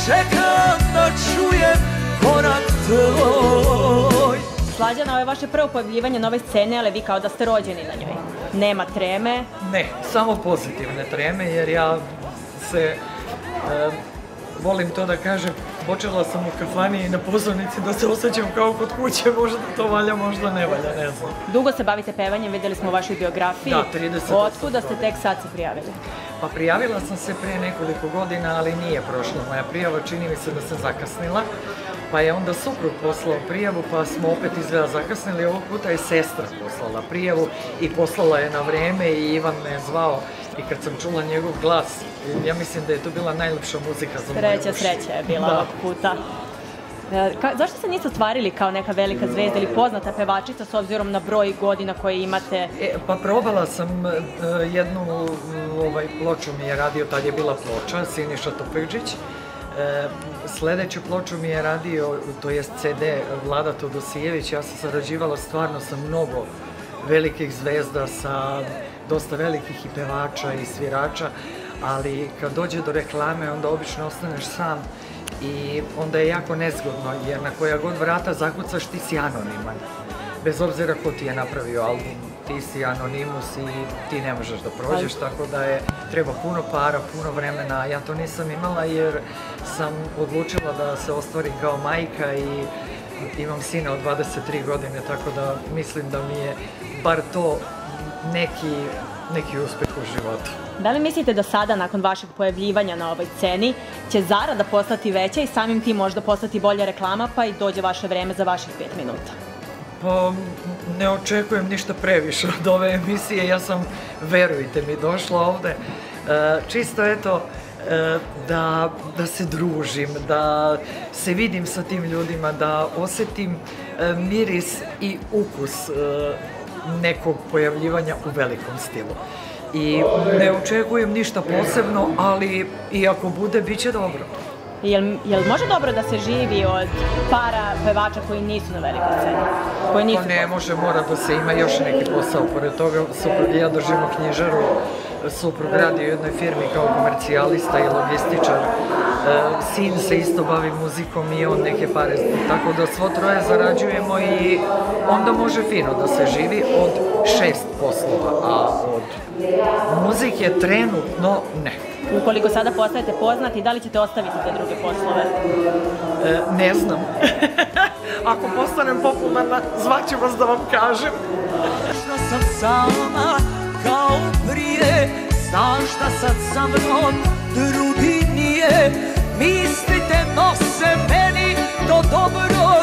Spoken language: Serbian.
čekam da čujem korak tvoj. Slađana, ovo je vaše prvo pojavljivanje na ovoj sceni, ali vi kao da ste rođeni na njoj. Nema treme? Ne, samo pozitivne treme, jer ja se, volim to da kažem, počela sam u kafani i na pozornici da se osjećam kao kod kuće, možda to valja, možda ne valja, ne znam. Dugo se bavite pevanjem, vidjeli smo u vašoj biografiji. Da, 30. Otkuda ste tek sad se prijavili? Pa prijavila sam se prije nekoliko godina, ali nije prošla moja prijava, čini mi se da sam zakasnila. Pa je onda suprug poslao prijavu, pa smo opet izgleda zakasnili. Ovog puta je sestra poslala prijavu i poslala je na vreme i Ivan me je zvao. I kad sam čula njegov glas, ja mislim da je to bila najljepša muzika za moju uši. Sreća je bila ovog puta. Zašto se niste ostvarili kao neka velika zvezda ili poznata pevačica s obzirom na broj godina koje imate? Pa probala sam jednu ploču mi je radio, tad je bila ploča, Siniša Topegđić. Sljedeću ploču mi je radio, to jest CD, Vlada Todosijević. Ja sam sarađivala stvarno sa mnogo velikih zvezda, sa dosta velikih i pevača i svirača, ali kad dođe do reklame onda obično ostaneš sam i onda je jako nezgodno, jer na koja god vrata zakucaš ti si anoniman. Bez obzira ko ti je napravio album, ti si anonimus i ti ne možeš da prođeš, tako da je treba puno para, puno vremena. Ja to nisam imala jer sam odlučila da se ostvarim kao majka i imam sina od 23 godine, tako da mislim da mi je bar to neki uspeh u životu. Da li mislite da sada, nakon vašeg pojavljivanja na ovoj sceni, će zarada postati veća i samim tim možda postati bolja reklama, pa i dođe vaše vreme za vaših 5 minuta? Pa ne očekujem ništa previše od ove emisije, ja sam, verujte mi, došla ovde čisto eto da se družim, da se vidim sa tim ljudima, da osetim miris i ukus nekog pojavljivanja u velikom stilu. I ne očekujem ništa posebno, ali i ako bude, bit će dobro. Jel može dobro da se živi od para pevača koji nisu na velikoj sceni? Pa ne može, mora da se ima još neki posao. Pored toga, suprug i ja držimo knjižaru, suprug radi u jednoj firmi kao komercijalista i logističar. Sin se isto bavi muzikom i on neke pare. Tako da svo troje zarađujemo i onda može fino da se živi od 6 poslova, a od muzike trenutno ne. Ukoliko sada postajete poznati, da li ćete ostaviti te druge poslove? Ne znam. Ako postanem popularna, zvaću vas da vam kažem. Šta sam sama kao prije, znaš da sad sa mnom drugi nije. Mislite nose meni to dobro